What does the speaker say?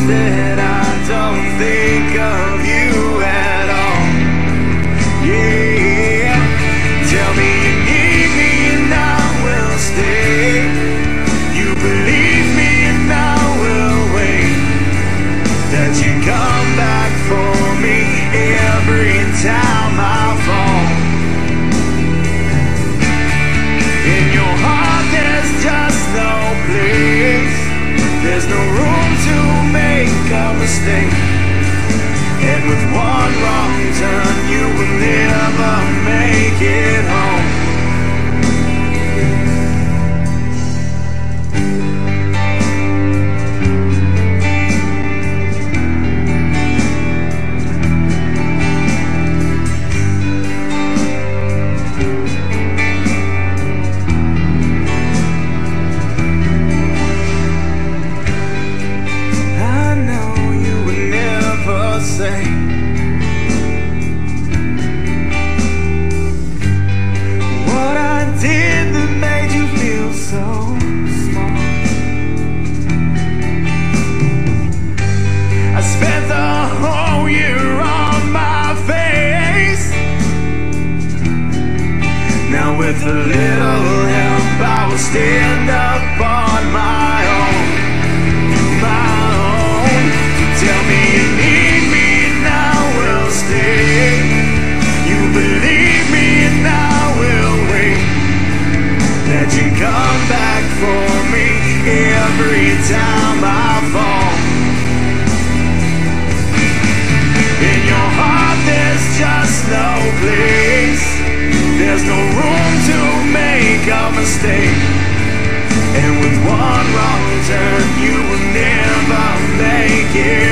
that I don't think of you at all. Yeah, tell me you need me and I will stay. You believe me and I will wait. That you come back for me every time I fall. In your heart there's just no place. There's no room to make a mistake. And with one wrong turn you will never make it home. What I did that made you feel so small. I spent the whole year on my face. Now with a little help I will stand up on my own. Tell me you need me and I will stay. You believe me and I will wait. That you come back for me every time I fall. In your heart there's just no place. There's no room to make a mistake. And with one wrong turn you will never make it